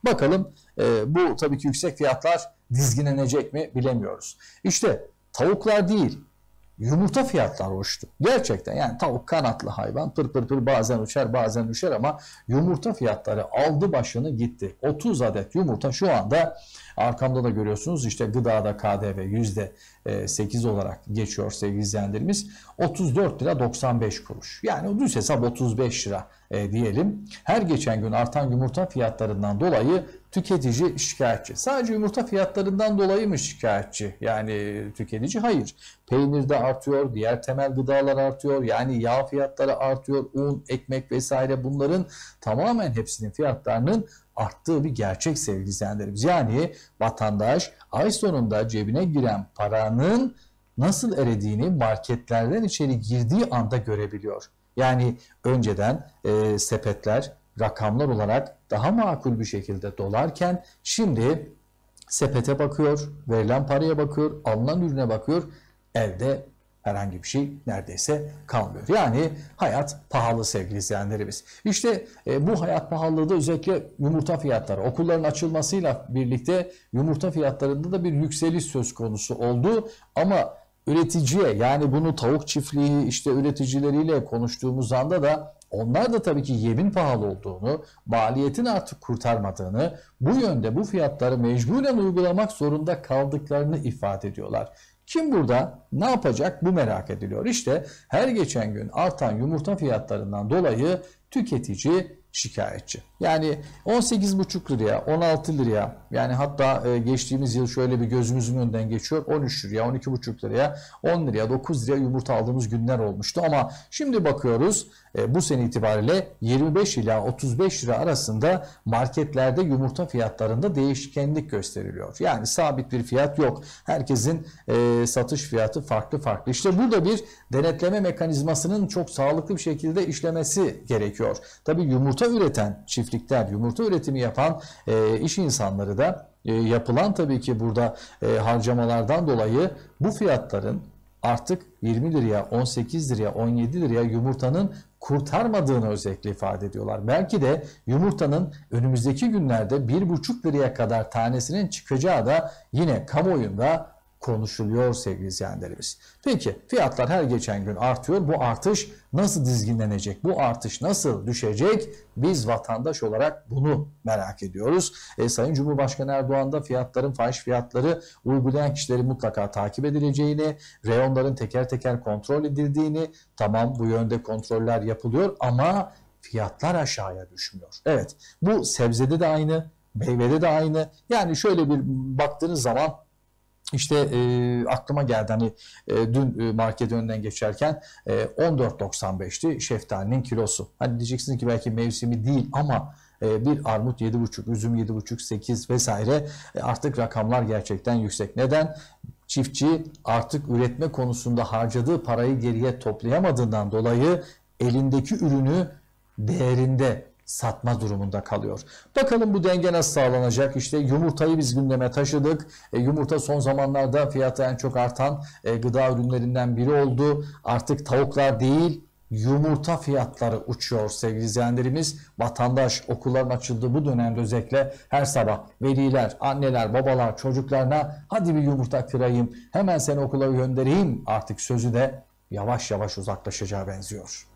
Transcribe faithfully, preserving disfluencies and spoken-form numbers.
Bakalım e, bu tabii ki yüksek fiyatlar dizginlenecek mi bilemiyoruz. İşte tavuklar değil, yumurta fiyatları uçtu. Gerçekten yani tavuk kanatlı hayvan, pır pır pır bazen uçar bazen düşer ama yumurta fiyatları aldı başını gitti. otuz adet yumurta şu anda arkamda da görüyorsunuz, işte gıdada K D V yüzde sekiz olarak geçiyor sevgili izleyenlerimiz. otuz dört lira doksan beş kuruş. Yani düz hesap otuz beş lira e, diyelim. Her geçen gün artan yumurta fiyatlarından dolayı tüketici şikayetçi. Sadece yumurta fiyatlarından dolayı mı şikayetçi? Yani tüketici hayır. Peynir de artıyor, diğer temel gıdalar artıyor. Yani yağ fiyatları artıyor, un, ekmek vesaire, bunların tamamen hepsinin fiyatlarının arttığı bir gerçek sevgili izleyenlerimiz. Yani vatandaş ay sonunda cebine giren paranın nasıl erediğini marketlerden içeri girdiği anda görebiliyor. Yani önceden e, sepetler rakamlar olarak daha makul bir şekilde dolarken şimdi sepete bakıyor, verilen paraya bakıyor, alınan ürüne bakıyor, elde herhangi bir şey neredeyse kalmıyor. Yani hayat pahalı sevgili izleyenlerimiz. İşte e, bu hayat pahalılığı da özellikle yumurta fiyatları. Okulların açılmasıyla birlikte yumurta fiyatlarında da bir yükseliş söz konusu oldu. Ama üreticiye, yani bunu tavuk çiftliği işte üreticileriyle konuştuğumuz anda da onlar da tabii ki yemin pahalı olduğunu, maliyetin artık kurtarmadığını, bu yönde bu fiyatları mecburen uygulamak zorunda kaldıklarını ifade ediyorlar. Kim burada ne yapacak, bu merak ediliyor. İşte her geçen gün artan yumurta fiyatlarından dolayı tüketici şikayetçi. Yani on sekiz buçuk liraya, on altı liraya, yani hatta geçtiğimiz yıl şöyle bir gözümüzün önünden geçiyor, on üç liraya, on iki buçuk liraya, on liraya, dokuz liraya yumurta aldığımız günler olmuştu. Ama şimdi bakıyoruz bu sene itibariyle yirmi beş ila otuz beş lira arasında marketlerde yumurta fiyatlarında değişkenlik gösteriliyor. Yani sabit bir fiyat yok. Herkesin e, satış fiyatı farklı farklı. İşte burada bir denetleme mekanizmasının çok sağlıklı bir şekilde işlemesi gerekiyor. Tabii yumurta üreten çiftlikler, yumurta üretimi yapan e, iş insanları da e, yapılan tabii ki burada e, harcamalardan dolayı bu fiyatların artık yirmi liraya, on sekiz liraya, on yedi liraya yumurtanın kurtarmadığını özellikle ifade ediyorlar. Belki de yumurtanın önümüzdeki günlerde bir buçuk liraya kadar tanesinin çıkacağı da yine kamuoyunda konuşuluyor sevgili izleyenlerimiz. Peki fiyatlar her geçen gün artıyor. Bu artış nasıl dizginlenecek? Bu artış nasıl düşecek? Biz vatandaş olarak bunu merak ediyoruz. E, Sayın Cumhurbaşkanı Erdoğan da fiyatların, fahiş fiyatları uygulayan kişileri mutlaka takip edileceğini, reyonların teker teker kontrol edildiğini, tamam bu yönde kontroller yapılıyor ama fiyatlar aşağıya düşmüyor. Evet, bu sebzede de aynı, meyvede de aynı. Yani şöyle bir baktığınız zaman İşte e, aklıma geldi, hani e, dün e, market önünden geçerken e, on dört doksan beşti şeftalinin kilosu. Hani diyeceksiniz ki belki mevsimi değil ama e, bir armut yedi buçuk, üzüm yedi buçuk, sekiz vesaire, e, artık rakamlar gerçekten yüksek. Neden? Çiftçi artık üretme konusunda harcadığı parayı geriye toplayamadığından dolayı elindeki ürünü değerinde satma durumunda kalıyor. Bakalım bu denge nasıl sağlanacak? İşte yumurtayı biz gündeme taşıdık. E, yumurta son zamanlarda fiyatı en çok artan e, gıda ürünlerinden biri oldu. Artık tavuklar değil, yumurta fiyatları uçuyor sevgili izleyenlerimiz. Vatandaş okulların açıldığı bu dönemde özellikle her sabah veliler, anneler, babalar çocuklarına hadi bir yumurta kırayım, hemen seni okula göndereyim artık sözü de yavaş yavaş uzaklaşacağı benziyor.